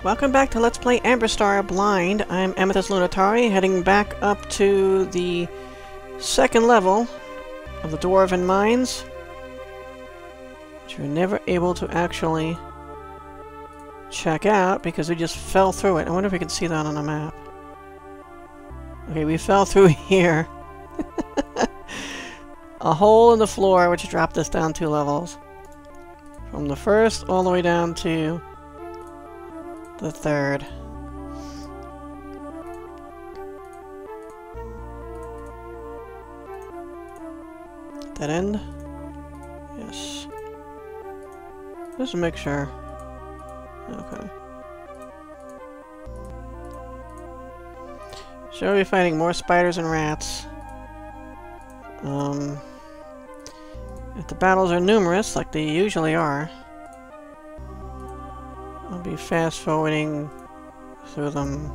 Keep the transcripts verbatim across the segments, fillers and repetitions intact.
Welcome back to Let's Play Amberstar Blind. I'm Amethyst Lunatari, heading back up to the second level of the Dwarven Mines, which we were never able to actually check out because we just fell through it. I wonder if we can see that on the map. Okay, we fell through here. A hole in the floor which dropped us down two levels. From the first all the way down to the third. That end? Yes. Just to make sure. Okay. So we'll be fighting more spiders and rats. Um, if the battles are numerous, like they usually are, I'll be fast-forwarding through them.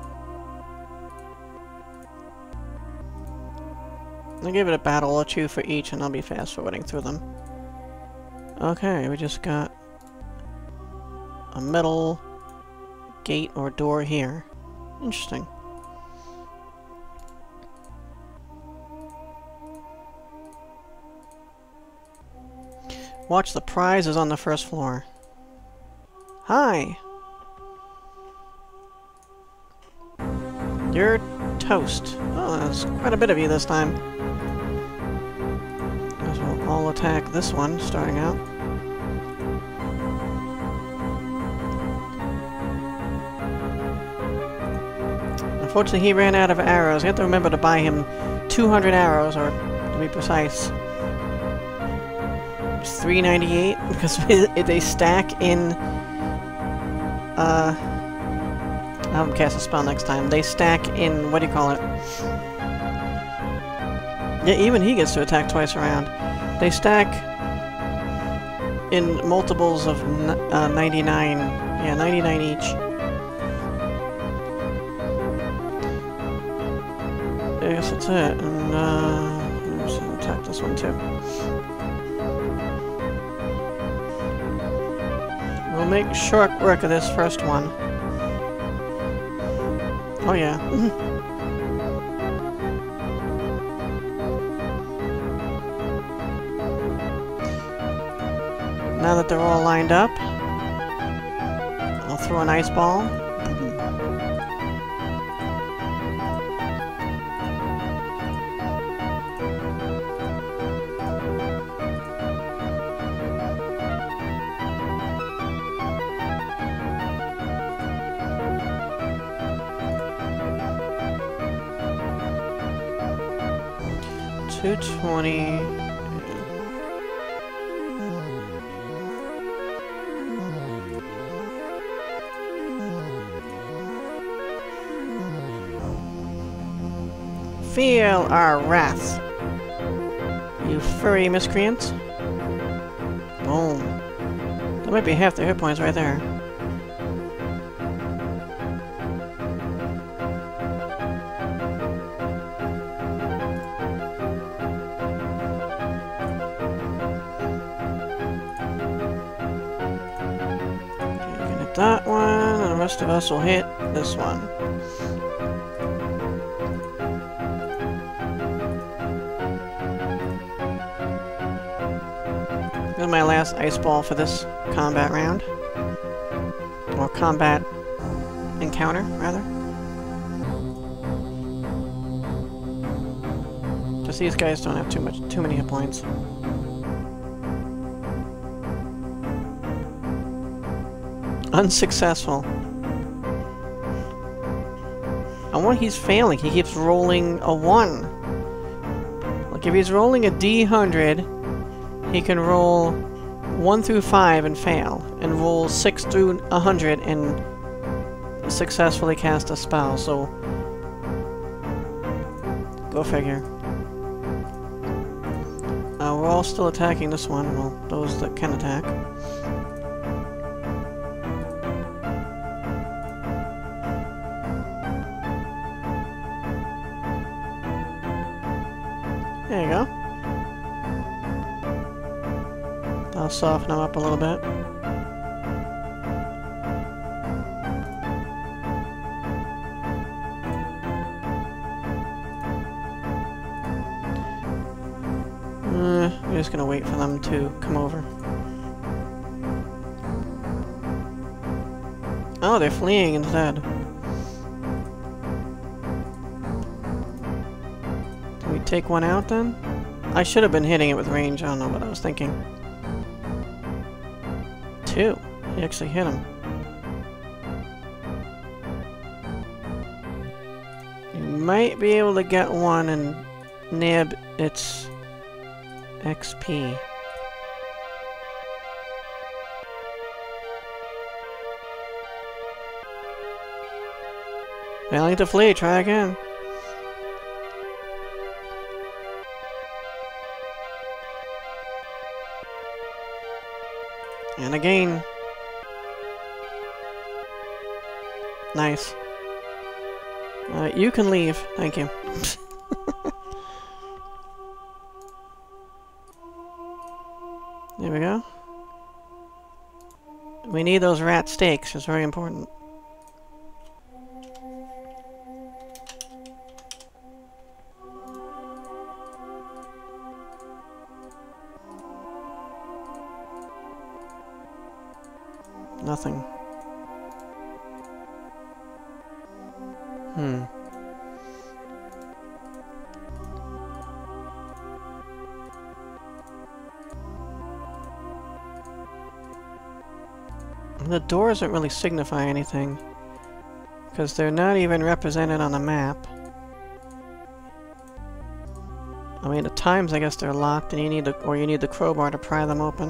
I'll give it a battle or two for each, and I'll be fast-forwarding through them. Okay, we just got a metal gate or door here. Interesting. Watch, the prize is on the first floor. Hi! You're toast. Oh, there's quite a bit of you this time. Guess we'll all attack this one, starting out. Unfortunately, he ran out of arrows. You have to remember to buy him two hundred arrows, or to be precise, it's three ninety-eight, because they stack in... Uh, I'll cast a spell next time. They stack in, what do you call it? Yeah, even he gets to attack twice around. They stack in multiples of uh, ninety-nine. Yeah, ninety-nine each. I guess that's it. And, uh, let's attack this one too. We'll make short work of this first one. Oh yeah. Now that they're all lined up, I'll throw an ice ball. two twenty. Feel our wrath, you furry miscreants. Boom. That might be half the hit points right there. That one, and the rest of us will hit this one. This is my last ice ball for this combat round. Or combat encounter, rather. Just these guys don't have too much, too many hit points. Unsuccessful. And what he's failing, he keeps rolling a one. Like if he's rolling a D one hundred, he can roll one through five and fail, and roll six through one hundred and successfully cast a spell, so go figure. Uh, we're all still attacking this one, well, those that can attack. There you go. I'll soften them up a little bit. Uh, we're just gonna wait for them to come over. Oh, they're fleeing instead. Do we take one out then? I should have been hitting it with range. I don't know what I was thinking. Two. He actually hit him. You might be able to get one and nab its X P. Failing to flee, try again. And again. Nice. Uh, you can leave. Thank you. There we go. We need those rat steaks. It's very important. Nothing. Hmm. The door doesn't really signify anything, because they're not even represented on the map. I mean, at times I guess they're locked, and you need the or you need the crowbar to pry them open.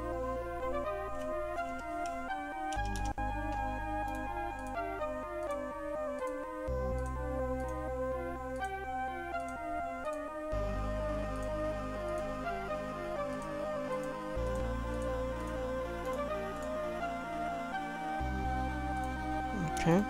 Okay.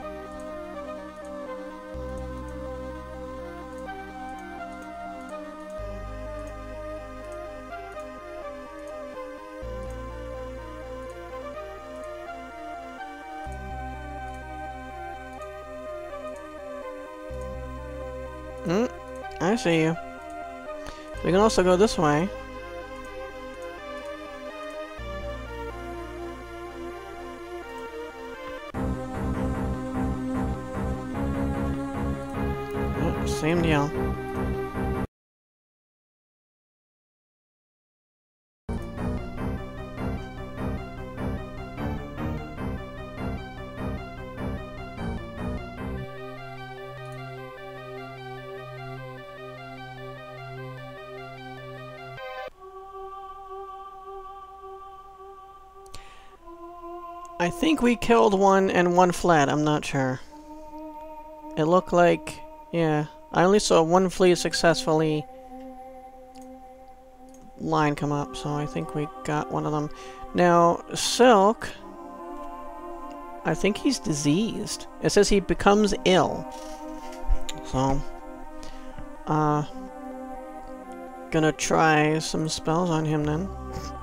Hmm, I see you. We can also go this way. Oh, same deal. I think we killed one and one fled, I'm not sure. It looked like, yeah, I only saw one flea successfully line come up, so I think we got one of them. Now, Silk, I think he's diseased. It says he becomes ill. So, uh, gonna try some spells on him then.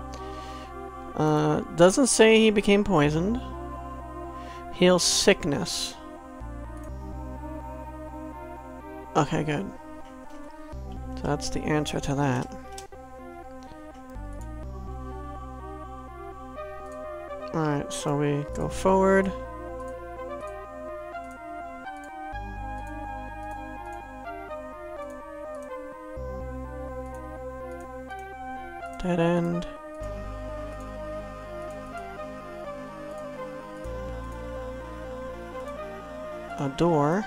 Uh, doesn't say he became poisoned. Heals sickness. Okay, good. So that's the answer to that. Alright, so we go forward. Dead end. A door.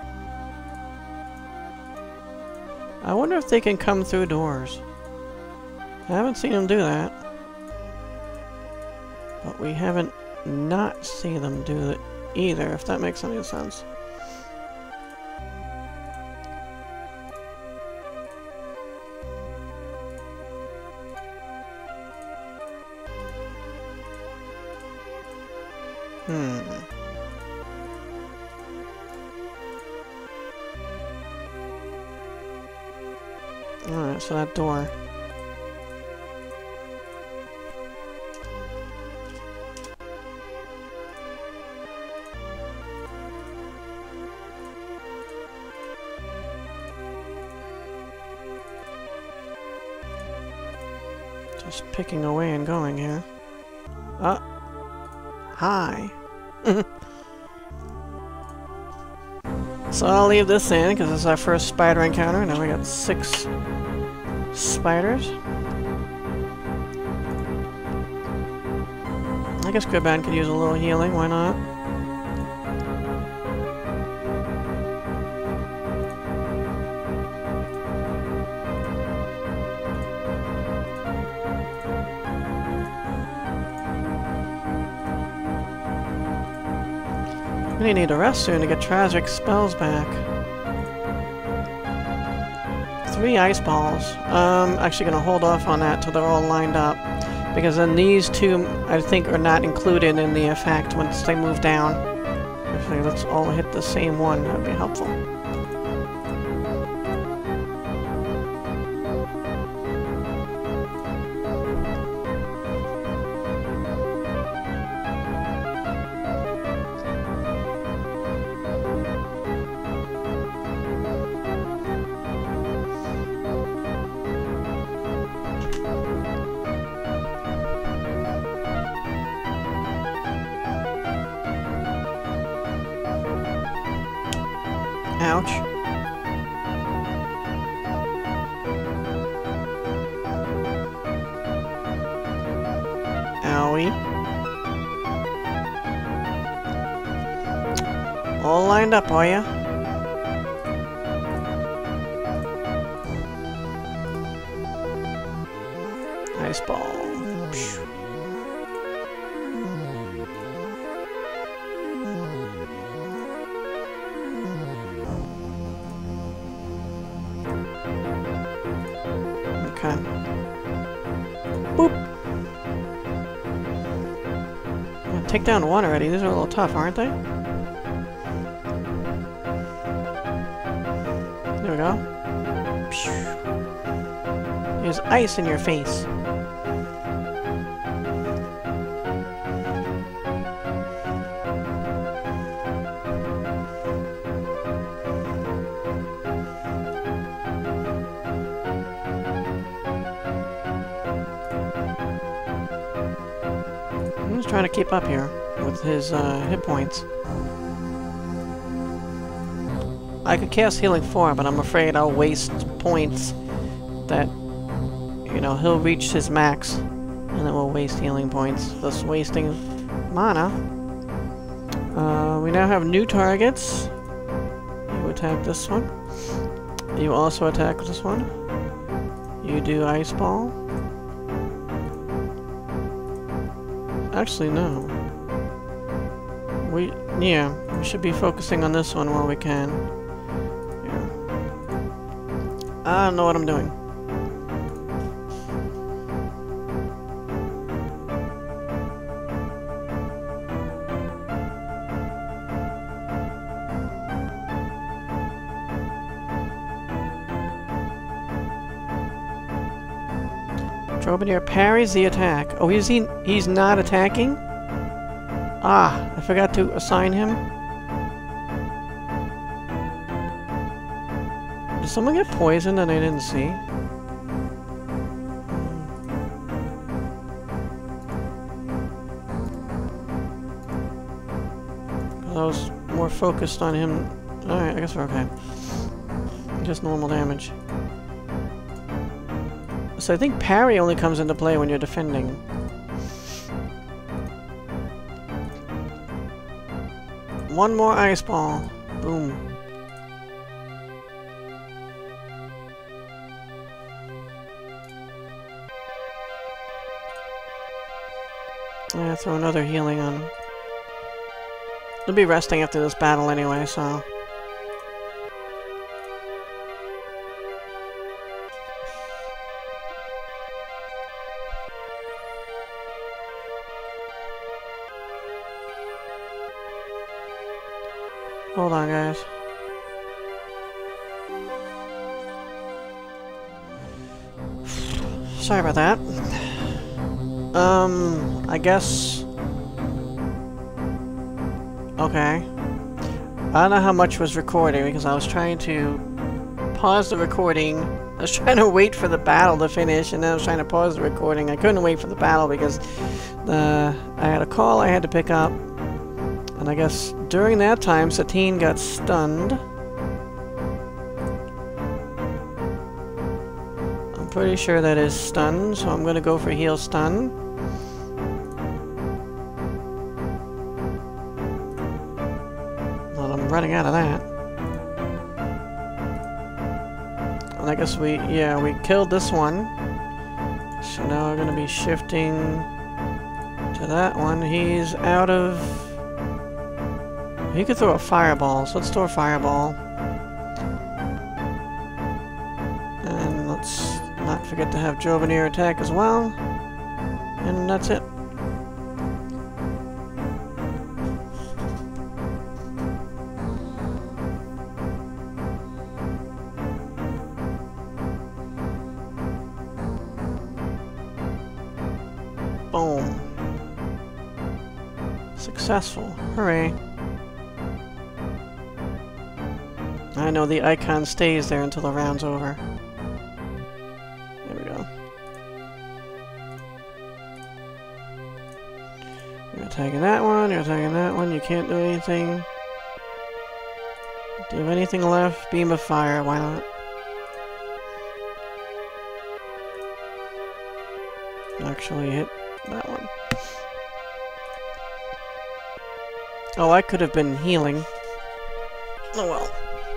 I wonder if they can come through doors. I haven't seen them do that. But we haven't not seen them do it either, if that makes any sense. Hmm. Alright, so that door. Just picking away and going here. Oh. Hi. So I'll leave this in, because this is our first spider encounter. Now we got six spiders. I guess Griban could use a little healing, why not? We need to rest soon to get tragic spells back. Three ice balls. Um, actually gonna hold off on that till they're all lined up. Because then these two, I think, are not included in the effect once they move down. Actually, let's all hit the same one, that'd be helpful. Ouch. Owie. All lined up, are ya? Ice ball. Phew. Okay. Boop! Yeah, take down one already. These are a little tough, aren't they? There we go. There's ice in your face. Trying to keep up here with his uh, hit points. I could cast Healing four, but I'm afraid I'll waste points that, you know, he'll reach his max, and then we'll waste healing points, thus wasting mana. Uh, we now have new targets. You attack this one. You also attack this one. You do Ice Ball. Actually, no. We, yeah, we should be focusing on this one while we can. Yeah. I don't know what I'm doing. Drobadier parries the attack. Oh, is he? He's not attacking? Ah, I forgot to assign him. Did someone get poisoned and I didn't see? I was more focused on him. Alright, I guess we're okay. Just normal damage. So I think parry only comes into play when you're defending. One more ice ball. Boom. Yeah, throw another healing on him. He'll be resting after this battle anyway, so... Hold on, guys. Sorry about that. Um, I guess... Okay. I don't know how much was recording because I was trying to pause the recording I was trying to wait for the battle to finish, and then I was trying to pause the recording. I couldn't wait for the battle because uh, I had a call I had to pick up. And I guess during that time, Satine got stunned. I'm pretty sure that is stunned, so I'm going to go for heal stun. Well, I'm running out of that. And I guess we, yeah, we killed this one. So now we're going to be shifting to that one. He's out of... He could throw a fireball, so let's throw a fireball. And let's not forget to have Jovanir attack as well. And that's it. Boom. Successful. Hooray. I know the icon stays there until the round's over. There we go. You're attacking that one, you're attacking that one, you can't do anything. Do you have anything left? Beam of fire, why not? Actually hit that one. Oh, I could have been healing. Oh well.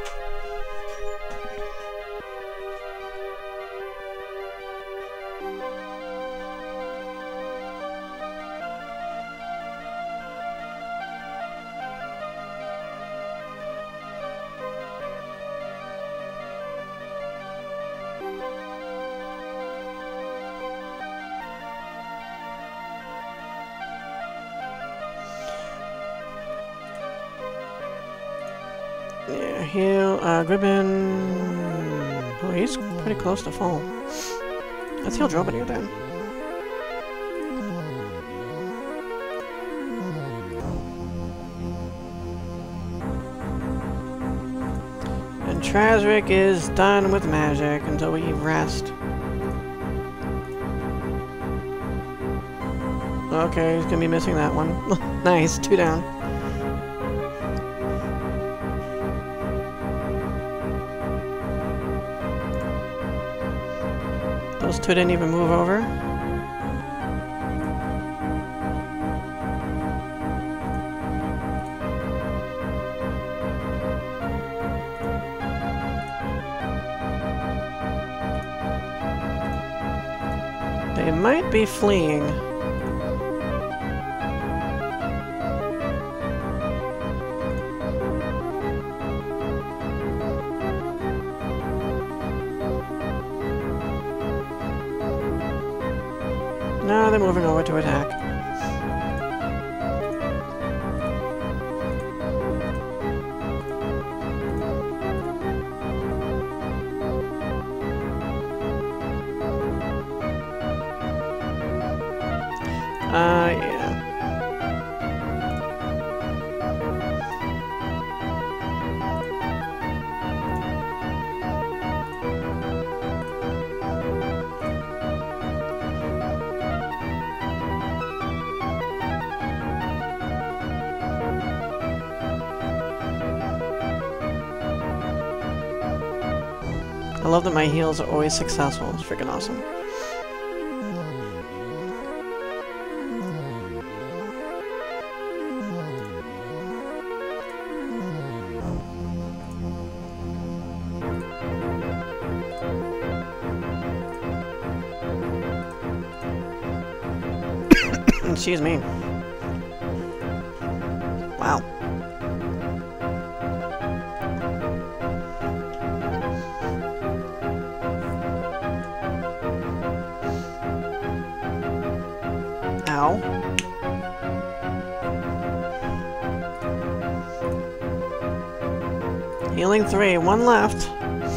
Yeah, heal, uh, Gribbon... Oh, he's pretty close to full. Let's heal Dromedary then. And Trazric is done with magic until we rest. Okay, he's gonna be missing that one. Nice, two down. Those two didn't even move over. They might be fleeing. No, they're moving over to attack. Uh, yeah. I love that my heals are always successful. It's freaking awesome. Excuse me. Wow. Ow. Healing three, one left.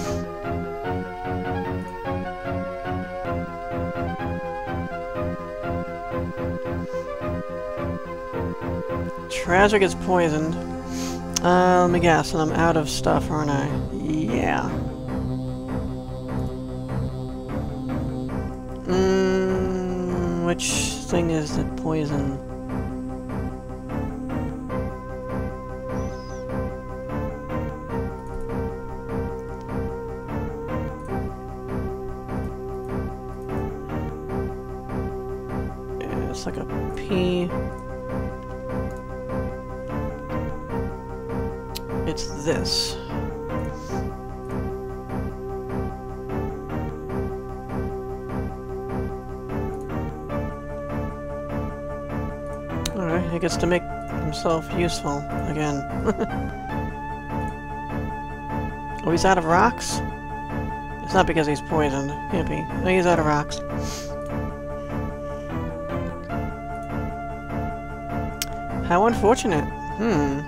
Trazric is poisoned. Uh, let me guess, and I'm out of stuff, aren't I? Yeah. Which thing is the poison? Yeah, it's like a P. It's this. Alright, he gets to make himself useful again. Oh, he's out of rocks? It's not because he's poisoned. Can't be. No, he's out of rocks. How unfortunate. Hmm.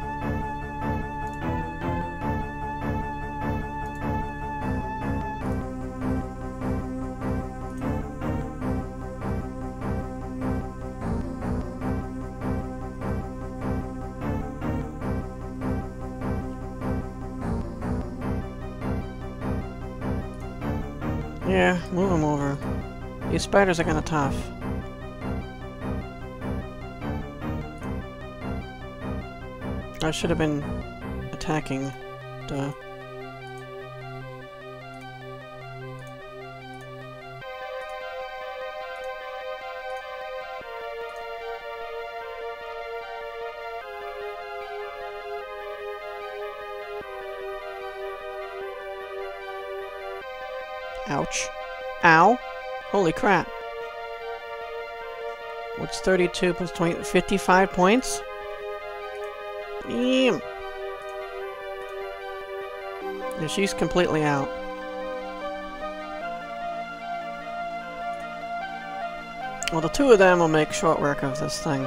Yeah, move him over. These spiders are kinda tough. I should have been attacking. Duh. Ouch. Ow. Holy crap. What's thirty-two plus twenty? fifty-five points? Damn. Yeah, she's completely out. Well, the two of them will make short work of this thing.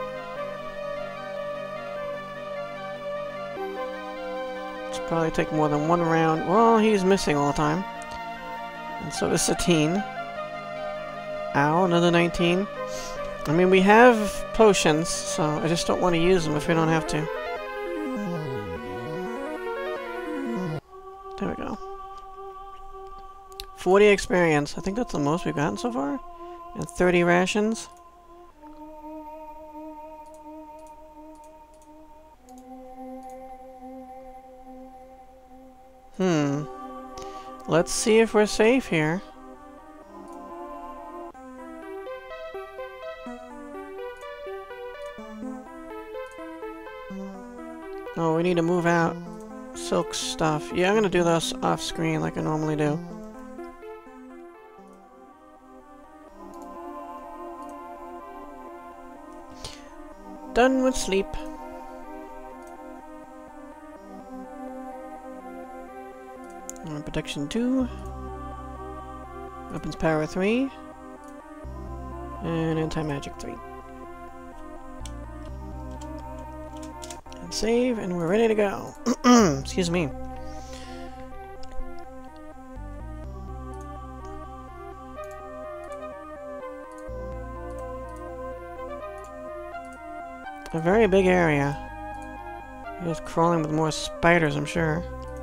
It's probably take more than one round. Well, he's missing all the time. And so is Satine. Ow, another nineteen. I mean, we have potions, so I just don't want to use them if we don't have to. There we go. forty experience. I think that's the most we've gotten so far. And thirty rations. Hmm. Let's see if we're safe here. Oh, we need to move out silk stuff. Yeah, I'm gonna do this off screen like I normally do. Done with sleep. Uh, protection two. Weapons power three. And anti-magic three. And save, and we're ready to go. Excuse me. A very big area. It's crawling with more spiders, I'm sure.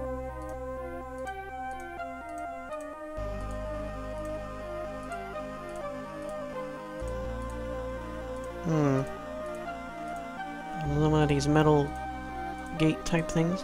Hmm. Another one of these metal gate type things.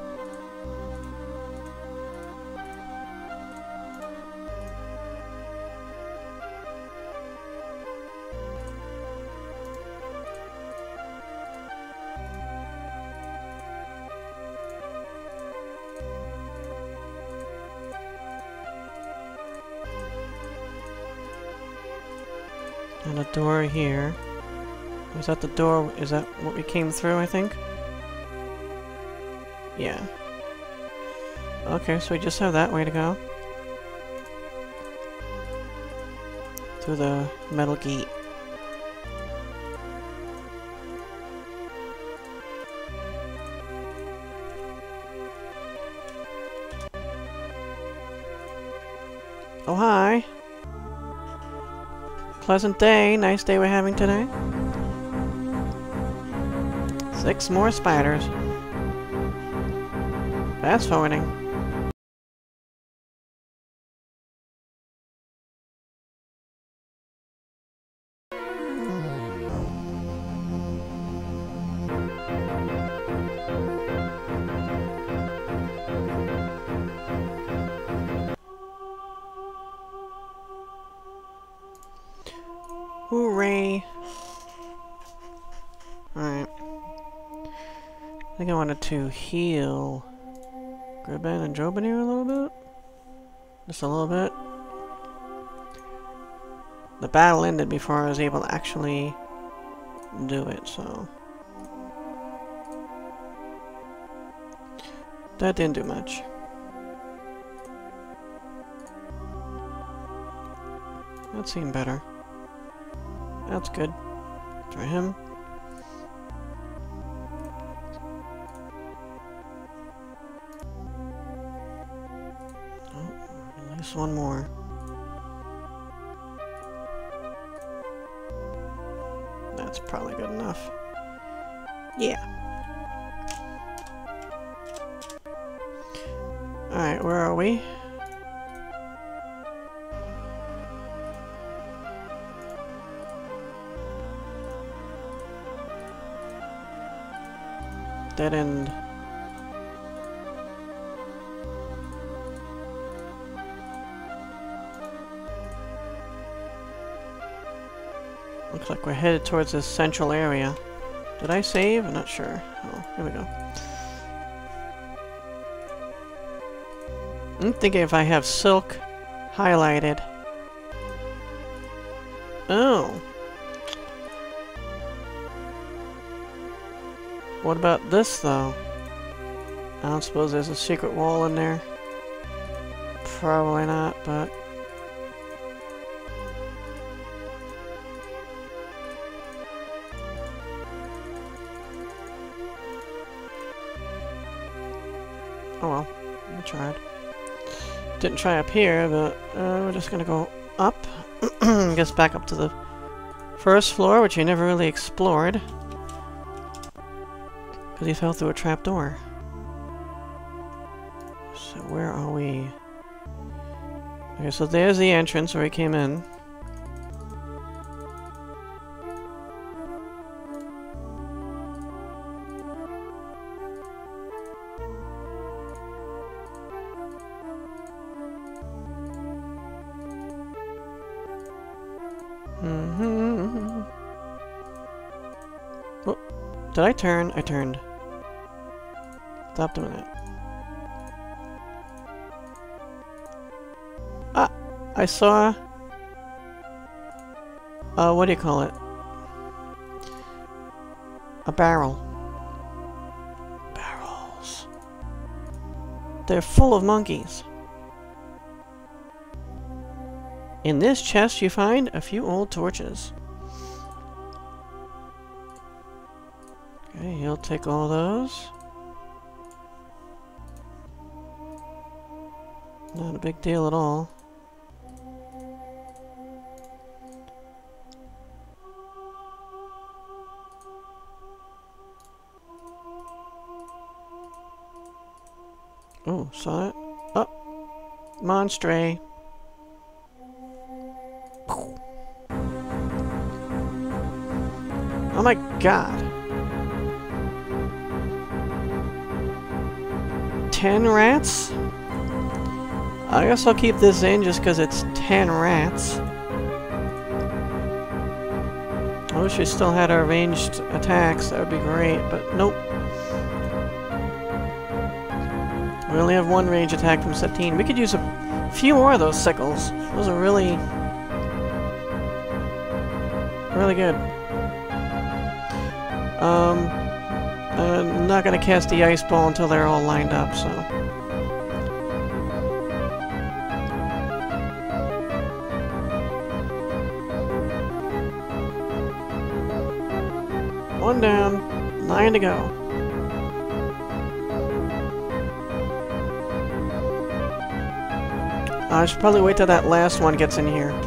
And a door here. Was that the door? Is that what we came through, I think? Yeah. Okay, so we just have that way to go. Through the metal gate. Oh, hi. Pleasant day. Nice day we're having today. Six more spiders. Fast forwarding. Hooray! Alright. I think I wanted to heal Griban and Joban here a little bit. Just a little bit. The battle ended before I was able to actually do it, so... that didn't do much. That seemed better. That's good. For him. Oh, at least one more. That's probably good enough. Yeah. Alright, where are we? Dead end. Looks like we're headed towards this central area. Did I save? I'm not sure. Oh, here we go. I'm thinking if I have silk highlighted. Oh. What about this, though? I don't suppose there's a secret wall in there. Probably not, but... oh well, I tried. Didn't try up here, but uh, we're just gonna go up. I guess back up to the first floor, which you never really explored. Because he fell through a trapdoor. So where are we? Okay, so there's the entrance where he came in. Mm-hmm. Oh, did I turn? I turned. Stop doing it. Ah! I saw... Uh, what do you call it? A barrel. Barrels. They're full of monkeys. In this chest you find a few old torches. Okay, he'll take all those. Not a big deal at all. Oh, saw it. Oh! Monstray. Oh my god. Ten rats? I guess I'll keep this in just because it's ten rats. I wish we still had our ranged attacks. That would be great, but nope. We only have one range attack from seventeen. We could use a few more of those sickles. Those are really... really good. Um, I'm not going to cast the ice ball until they're all lined up, so... One down, nine to go. I should probably wait till that last one gets in here.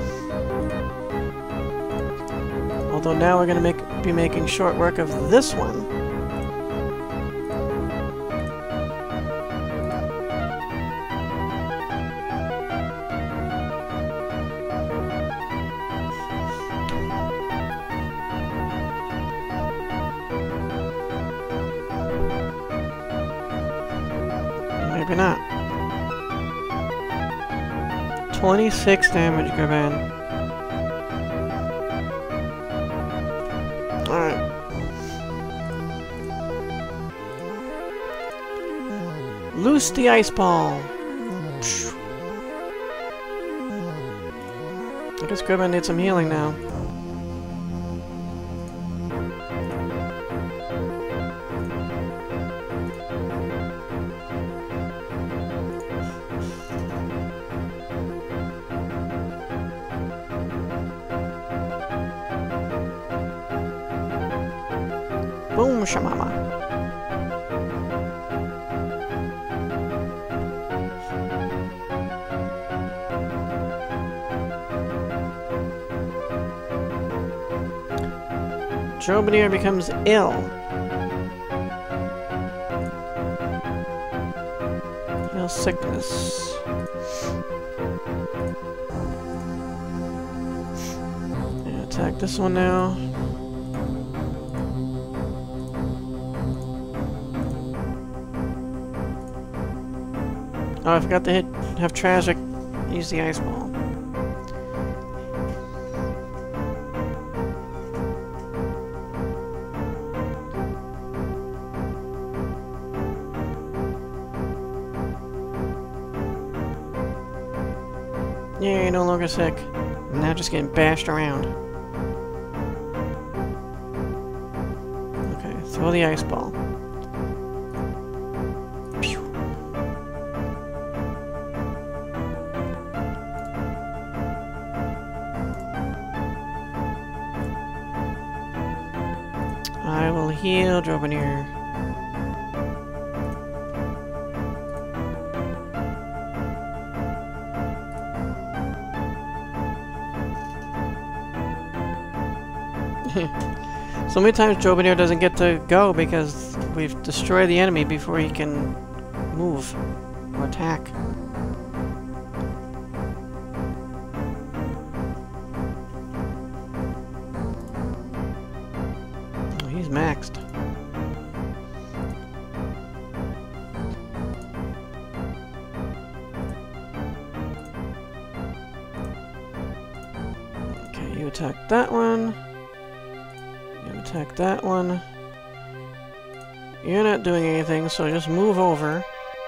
Although now we're going to make be making short work of this one. Maybe not. twenty-six damage, Griban. Loose the ice ball! I guess Gribbon needs some healing now. Boom, shamama. Jobanier becomes ill. Ill sickness. Yeah, attack this one now. Oh, I forgot to hit have Tragic use the ice ball. Yeah, you're no longer sick. I'm now just getting bashed around. Okay, throw the ice ball. Pew. I will heal Jobanier. So many times Jobanier doesn't get to go because we've destroyed the enemy before he can move or attack. Oh, he's maxed. Okay, you attack that one. Attack that one. You're not doing anything, so just move over.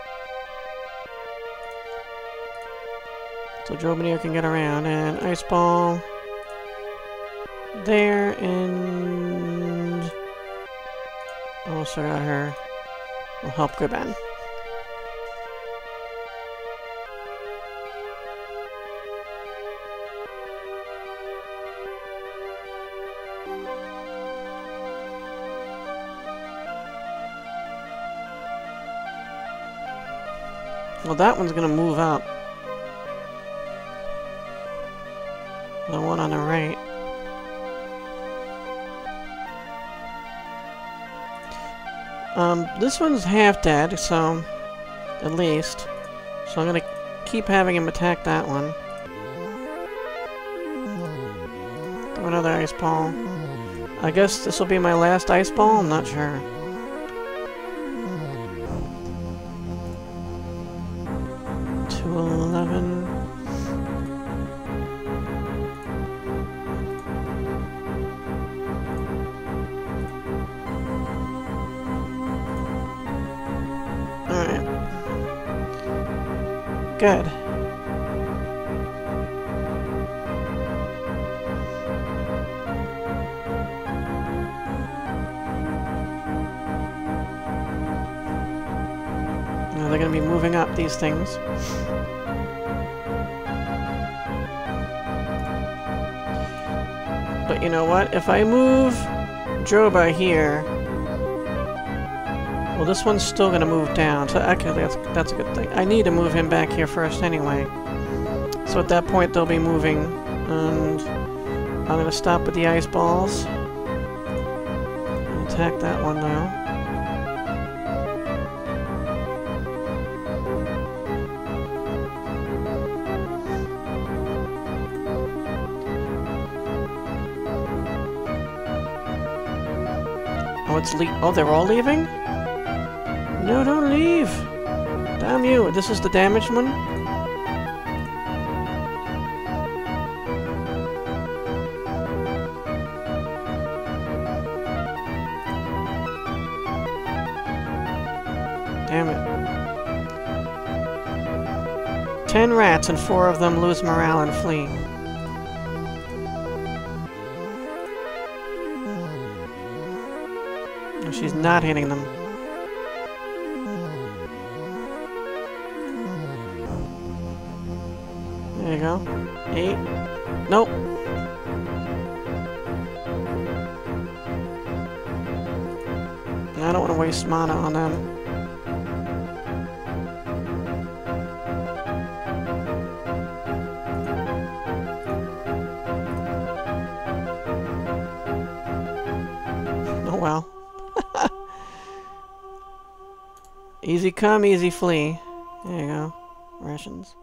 So Jobanier can get around. And Ice Ball. There, and... also got her. Will help Gribbon. Well, that one's gonna move up. The one on the right. Um, this one's half dead, so... at least. So I'm gonna keep having him attack that one. Throw another ice ball. I guess this will be my last ice ball? I'm not sure. eleven. Alright. Good. Now they're going to be moving up these things. But you know what? If I move Joba here, well, this one's still gonna move down. So okay, that's that's a good thing. I need to move him back here first anyway. So at that point, they'll be moving, and I'm gonna stop with the ice balls. Attack that one now. Oh, it's le- oh, they're all leaving? No, don't leave! Damn you, this is the damaged one? Damn it. ten rats and four of them lose morale and flee. No, she's not hitting them. There you go. Eight. Nope. I don't want to waste mana on them. Oh well. Easy come, easy flee. There you go. Rations.